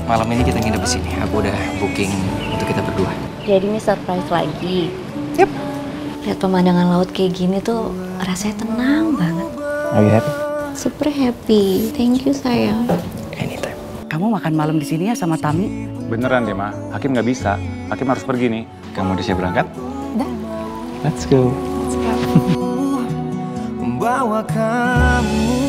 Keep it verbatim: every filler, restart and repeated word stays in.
malam ini kita nginep di sini. Aku udah booking untuk kita berdua. Jadi ini surprise lagi. Yep. Lihat pemandangan laut kayak gini tuh rasanya tenang banget. Are you happy? Super happy. Thank you sayang. Anytime. Kamu makan malam di sini ya sama Tami? Beneran deh, Ma. Hakim nggak bisa. Hakim harus pergi nih. Kamu udah siap berangkat? Udah. Let's go. Let's go. Membawa kamu